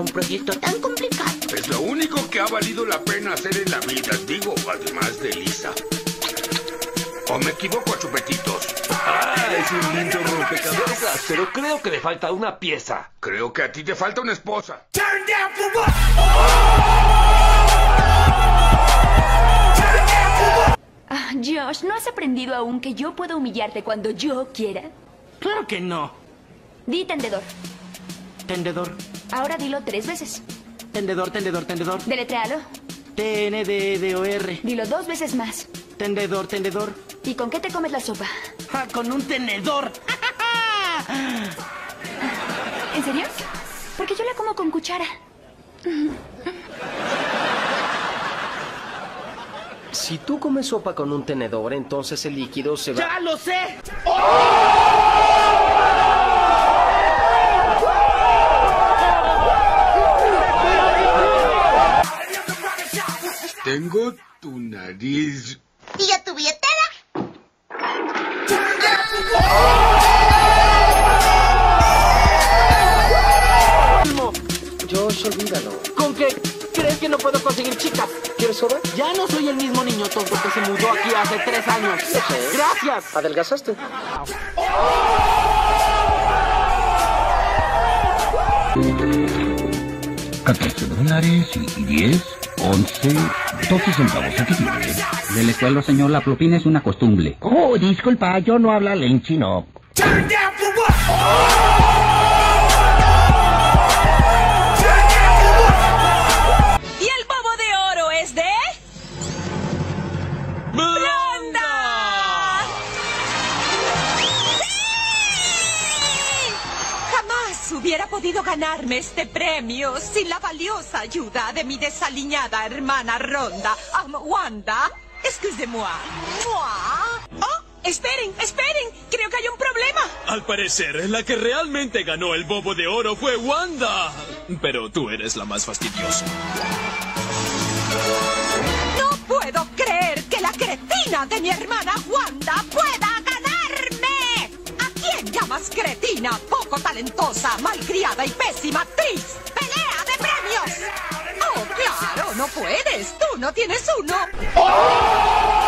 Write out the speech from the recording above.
un proyecto tan complicado? Es lo único que ha valido la pena hacer en la vida, digo, además de Lisa. ¿O me equivoco, chupetitos? Es un lindo rompecabezas, pero creo que le falta una pieza. Creo que a ti te falta una esposa. Josh, ¿no has aprendido aún que yo puedo humillarte cuando yo quiera? Claro que no. Di tendedor. Tendedor. Ahora dilo 3 veces. Tendedor, tendedor, tendedor. Deletréalo. T-N-D-D-O-R. Dilo 2 veces más. Tendedor, tendedor. ¿Y con qué te comes la sopa? Con un tenedor. ¿En serio? Porque yo la como con cuchara. Si tú comes sopa con un tenedor, entonces el líquido se va... ¡Ya lo sé! Tengo tu nariz. ¿Y yo tu billetera? Josh, olvídalo. ¿Con qué? ¿Crees que no puedo conseguir chicas? ¿Quieres soda? Ya no soy el mismo niño tonto que se mudó aquí hace 3 años. ¡Gracias! ¿Adelgazaste? $14 y 10, 11, 12 centavos. Aquí tiene. De la escuela, señor, la propina es una costumbre. Oh, disculpa, yo no hablo en chino. Y el bobo de oro es de... ¡Blonda! ¡Sí! Jamás hubiera podido ganarme este premio sin la valiosa ayuda de mi desaliñada hermana Ronda. Wanda, excusez-moi. ¡Oh! ¡Esperen! Creo que hay un problema. Al parecer, la que realmente ganó el bobo de oro fue Wanda. Pero tú eres la más fastidiosa. No puedo creer que la cretina de mi hermana Wanda pueda ganarme. ¿A quién llamas cretina, poco talentosa, malcriada y pésima actriz? ¡Pelea de premios! ¡Oh, claro! ¡No puedes! ¡Tú no tienes uno!